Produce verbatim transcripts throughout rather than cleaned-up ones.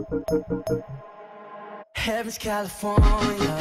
Heaven's California.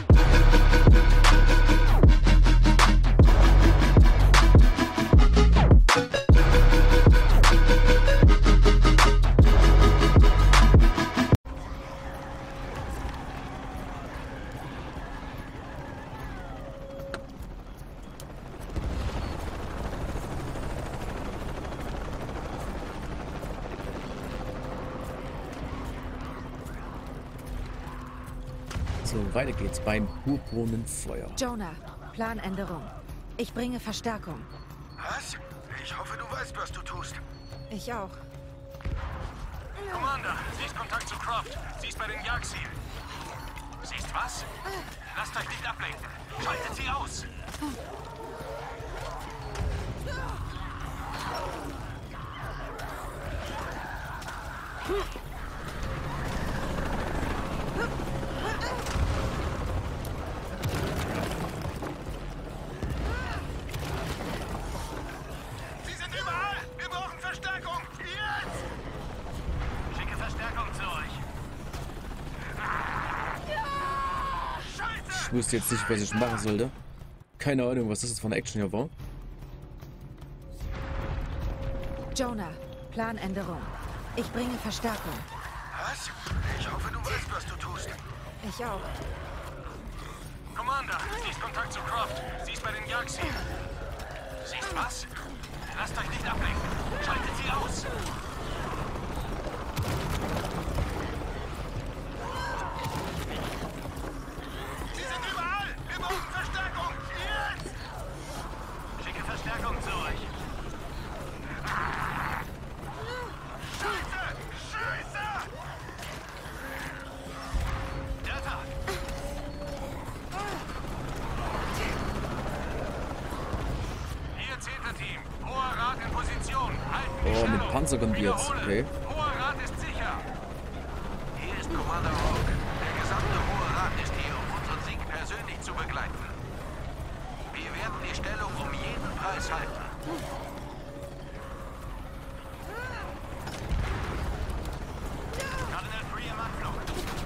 So, weiter geht's beim Purpurnen-Feuer. Jonah, Planänderung. Ich bringe Verstärkung. Was? Ich hoffe, du weißt, was du tust. Ich auch. Commander, siehst Kontakt zu Croft. Sie ist bei den Jagdzielen. Siehst was? Lasst euch nicht ablenken. Schaltet sie aus. Sie sind überall! Wir brauchen Verstärkung! Jetzt! Schicke Verstärkung zu euch. Ich wusste jetzt nicht, was ich machen sollte. Keine Ahnung, was das jetzt von der Action hier war. Jonah, Planänderung. Ich bringe Verstärkung. Was? Ich hoffe, du weißt, was du tust. Ich auch. Commander, siehst Kontakt zu Croft. Sie ist bei den Jagdzielen. Siehst was? Lasst euch nicht ablenken. Schaltet sie aus. Sie sind überall! Wir brauchen Verstärkung! Jetzt! Schicke Verstärkung zu euch. Scheiße! Scheiße! Delta! Hier zehnter Team. Hoher Rat in Position. Halten die Oh, mit Stellung. Panzer kommt die jetzt. Wiederhole. Okay. Hoher Rat ist sicher. Hier ist Commander Rogue. Der gesamte Hohe Rat ist hier, um unseren Sieg persönlich zu begleiten. Wir werden die Stellung um jeden Preis halten. Cardinal Free im Anflug.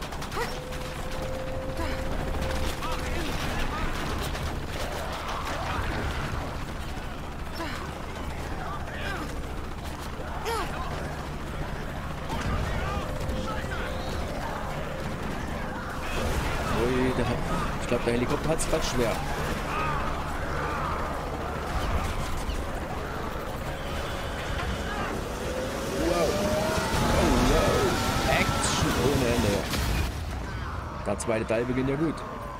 Ui, der hat, ich glaube, der Helikopter hat es gerade schwer. Wow. Oh, wow. Action ohne Ende. Der zweite Teil beginnt ja gut.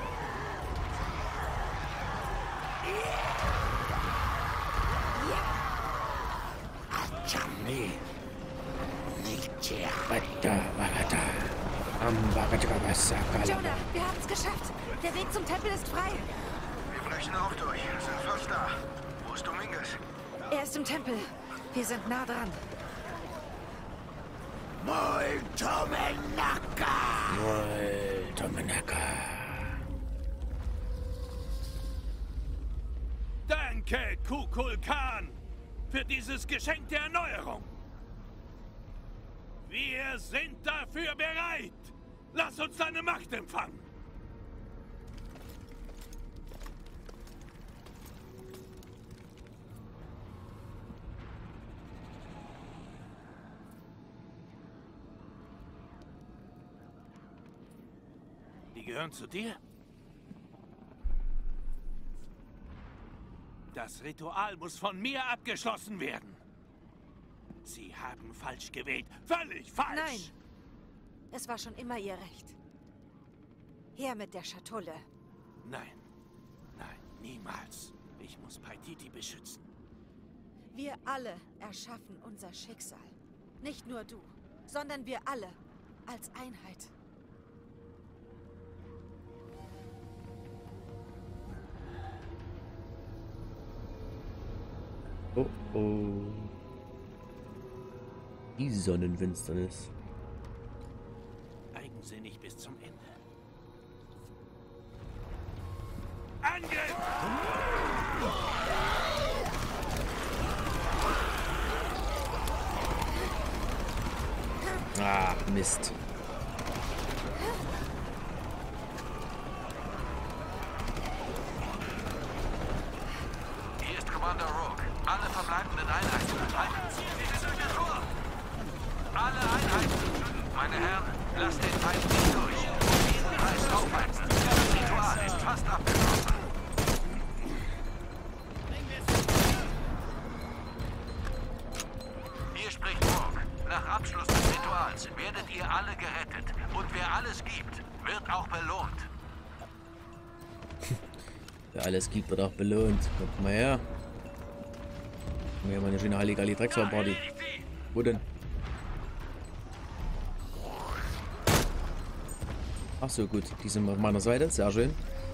Jonah, wir haben es geschafft. Der Weg zum Tempel ist frei. Wir brechen auch durch. Sind fast da. Wo ist Dominguez? Er ist im Tempel. Wir sind nah dran. Molto Menaka! Molto Menaka. Danke, Kukulkan, für dieses Geschenk der Erneuerung. Wir sind dafür bereit. Lass uns deine Macht empfangen. Die gehören zu dir? Das Ritual muss von mir abgeschlossen werden. Sie haben falsch gewählt. Völlig falsch! Nein. Es war schon immer ihr Recht. Her mit der Schatulle. Nein. Nein, niemals. Ich muss Paititi beschützen. Wir alle erschaffen unser Schicksal. Nicht nur du, sondern wir alle als Einheit. Oh oh. Die Sonnenfinsternis. Eigensinnig bis zum Ende. Angriff! Ah, Mist. Hier ist Commander Rogue. Alle verbleibenden Einheiten halten diese Züge vor. Alle Einheiten. Meine Herren, lasst den Feind nicht durch. Diesen Preis aufhalten. Das Ritual ist fast abgeschlossen. Hier spricht Rogue. Nach Abschluss des Rituals werdet ihr alle gerettet. Und wer alles gibt, wird auch belohnt. Wer alles gibt, wird auch belohnt. Kommt mal her. Wir haben eine schöne Halligalli Drecksau-Party. Wo denn? Ach so, gut. Die sind auf meiner Seite. Sehr schön.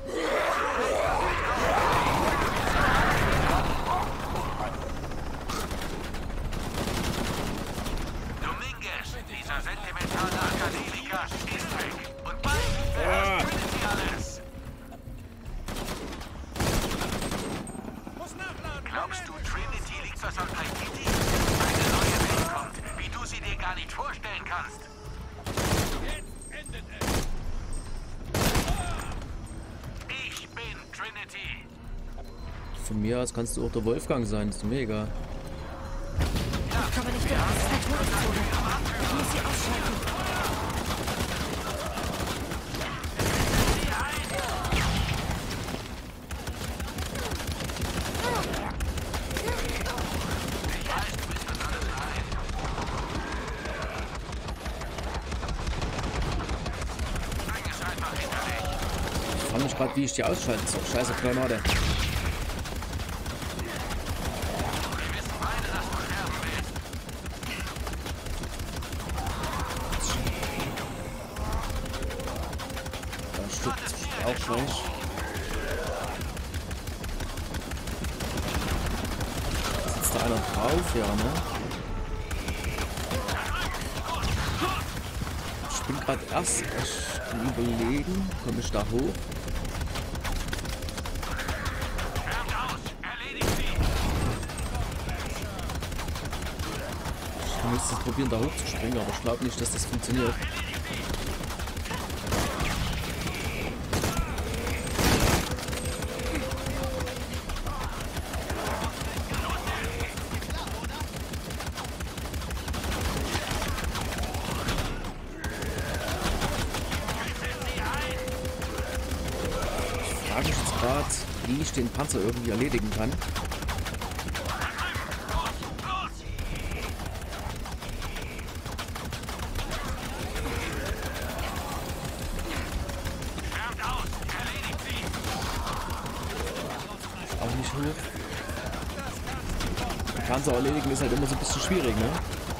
Dominguez, dieser sentimentale Akademiker, ist weg. Und bald beherrscht Trinity alles. Glaubst du, Trinity liegt was am Taititi? Eine neue Welt kommt, wie du sie dir gar nicht vorstellen kannst. Ich bin Trinity. Von mir aus kannst du auch der Wolfgang sein. Ist mir egal. Ich komme nicht raus. Das ist eine Todeszone. Ich muss sie ausschalten. Ich frage mich gerade, wie ich die ausschalte. So, scheiße Granate. Da stirbt auch gleich. Sitzt da einer drauf? Ja, ne? Ich bin gerade erst echt am Überlegen, komme ich da hoch? Ich müsste probieren, da hoch zu springen, aber ich glaube nicht, dass das funktioniert. Ich frage mich jetzt gerade, wie ich den Panzer irgendwie erledigen kann. Auch nicht hoch. Panzer erledigen ist halt immer so ein bisschen schwierig, ne?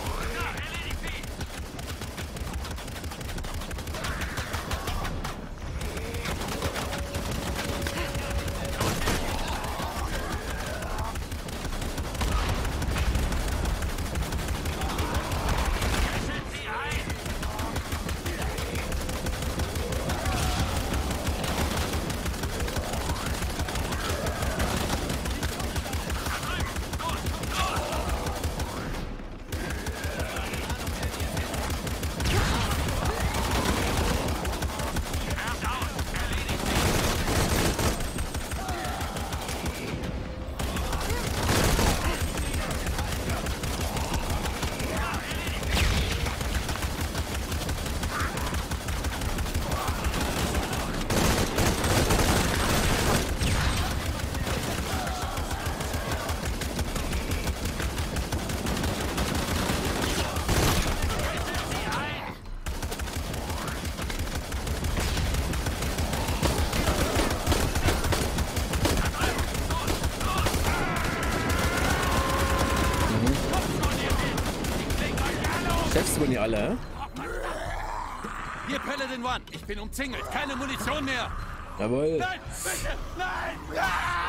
Chefs wurden die alle, hä? Hier, Paladin One. Ich bin umzingelt. Keine Munition mehr. Jawohl. Nein, bitte, nein!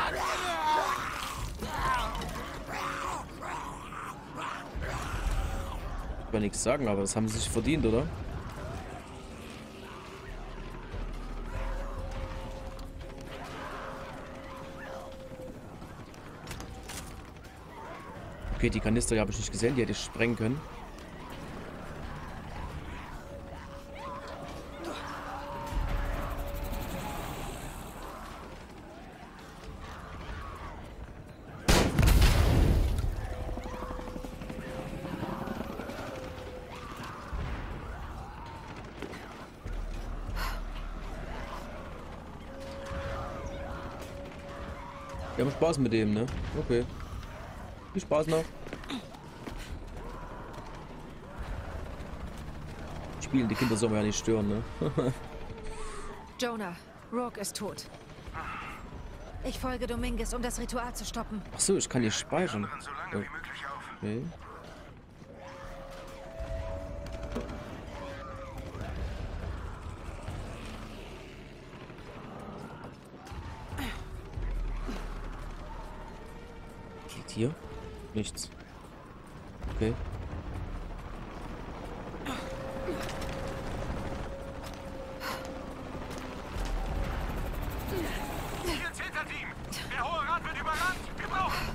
Ich kann nichts sagen, aber das haben sie sich verdient, oder? Okay, die Kanister habe ich nicht gesehen, die hätte ich sprengen können. Wir haben Spaß mit dem, ne? Okay. Viel Spaß noch. Spielen, die Kinder sollen wir ja nicht stören, ne? Jonah, Rourke ist tot. Ich folge Dominguez, um das Ritual zu stoppen. Ach so, ich kann hier speichern. So lange wie möglich auf. Okay. Geht hier? Nichts. Okay. Hier Zeta-Team! Der Hohe Rat wird überrannt! Wir brauchen...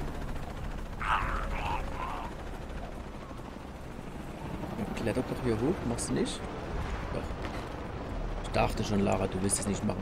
Klettert doch hier hoch, machst du nicht? Doch. Ich dachte schon, Lara, du willst es nicht machen.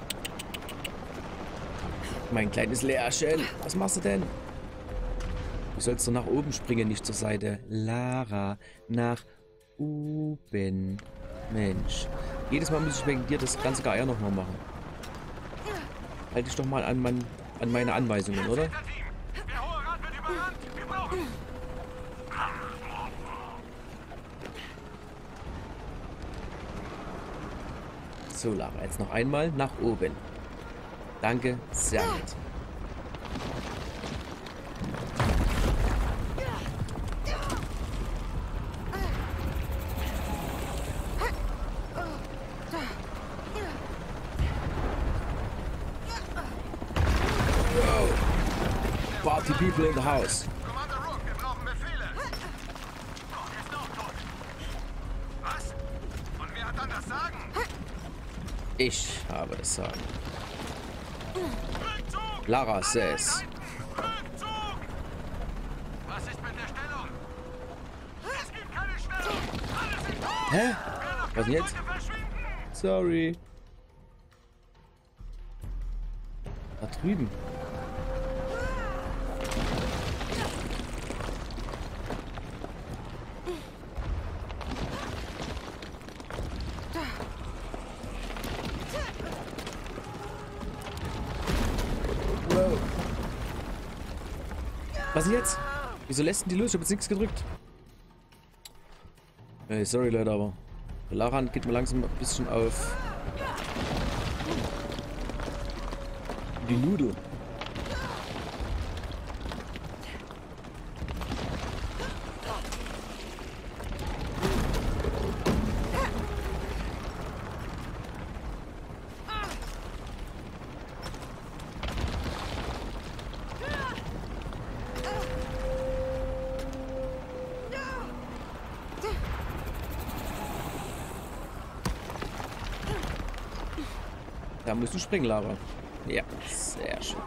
Mein kleines Lärchen, was machst du denn? Du sollst doch nach oben springen, nicht zur Seite. Lara, nach oben. Mensch. Jedes Mal muss ich wegen dir das ganze Geier nochmal machen. Halte dich doch mal an, mein, an meine Anweisungen, oder? Zeta-Team! Der Hohe Rat wird überrannt! Wir brauchen... So, Lara, jetzt noch einmal nach oben. Danke, sehr nett. Party people in the house. Commander Rourke, wir brauchen Befehle! Oh, er ist auch tot. Was? Und wer hat dann das Sagen? Ich habe das Sagen. Rückzug! Lara says. Rückzug! Was ist mit der Stellung? Es gibt keine Stellung! Alle sind tot! Hä? Wer noch Was denn jetzt? sollte verschwinden! Sorry. Da drüben. Wow. Was jetzt? Wieso lässt denn die los? Ich hab jetzt nichts gedrückt. Hey, sorry Leute, aber Lara geht mir langsam ein bisschen auf die Nudo. Da musst du springen, Lara. Ja, sehr schön.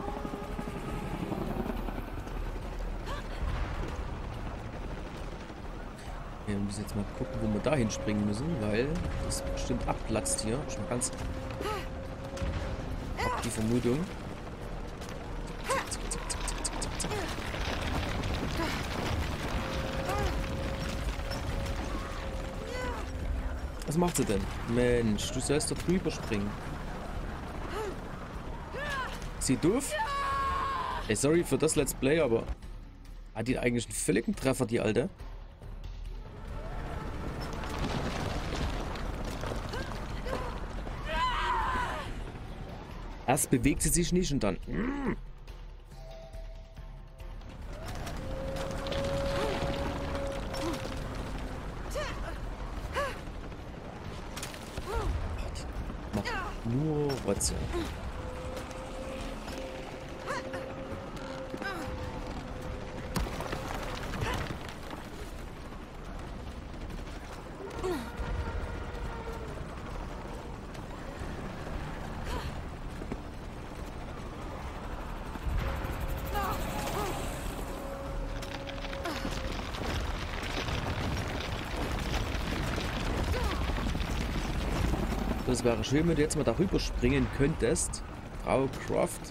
Wir müssen jetzt mal gucken, wo wir da hinspringen müssen, weil das bestimmt abplatzt hier. Ich mal ganz hab die Vermutung. Was macht sie denn? Mensch, du sollst doch drüber springen. Sie doof? Ey, sorry für das Let's Play, aber hat die eigentlich einen völligen Treffer, die Alte? Erst bewegt sie sich nicht und dann... Mm. Macht nur Rotze. Das wäre schön, wenn du jetzt mal darüber springen könntest, Frau Croft.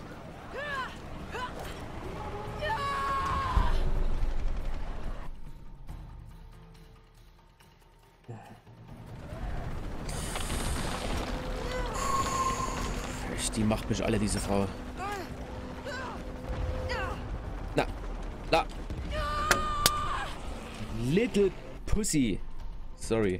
Die macht mich alle, diese Frau. Little Pussy. Sorry.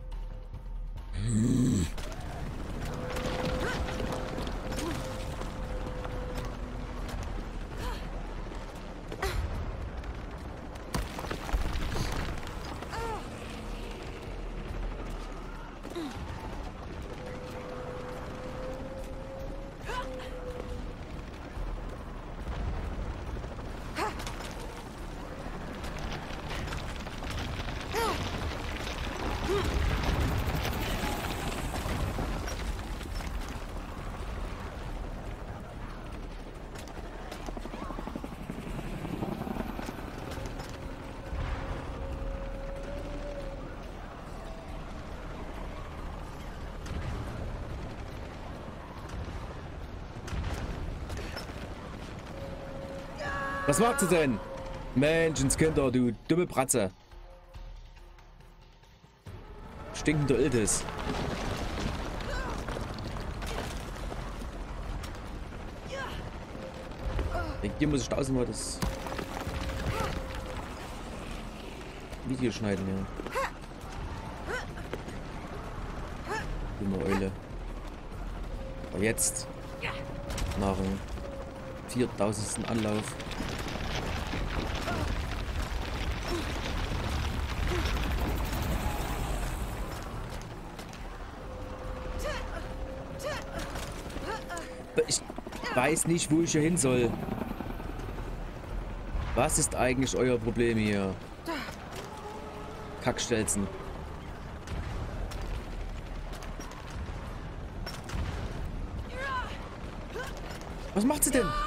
Was macht sie denn? Menschenskinder, du dumme Bratze. Stinkender Iltis. Hier muss ich tausendmal das Video schneiden, ja. Dumme Eule. Aber jetzt, nach dem viertausendsten Anlauf, ich weiß nicht, wo ich hier hin soll. Was ist eigentlich euer Problem hier? Kackstelzen. Was macht sie denn?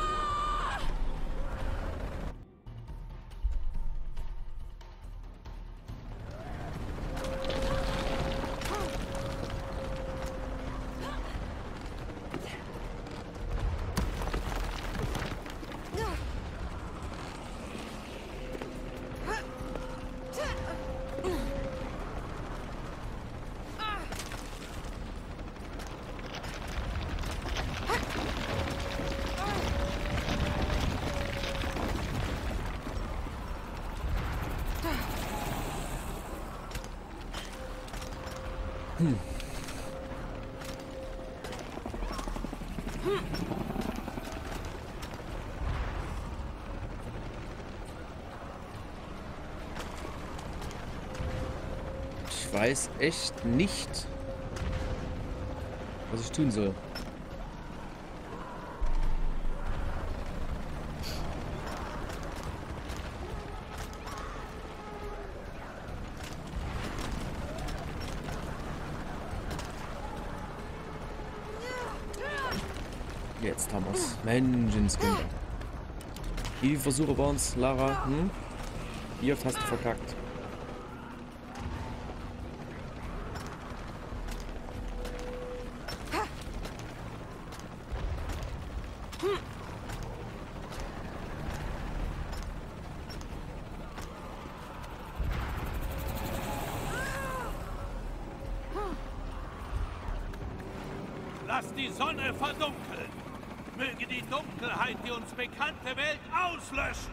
Hm. Ich weiß echt nicht, was ich tun soll. Jetzt haben wir's. Menschenskinder. Wie viele Versuche waren es, Lara? Hm? Wie oft hast du verkackt? Lass die Sonne verdunkeln. Möge die Dunkelheit die uns bekannte Welt auslöschen.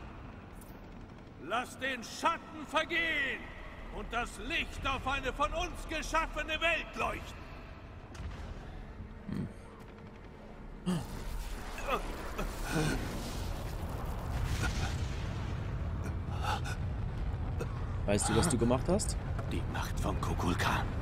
Lass den Schatten vergehen und das Licht auf eine von uns geschaffene Welt leuchten. Weißt du, was du gemacht hast? Die Macht von Kukulkan.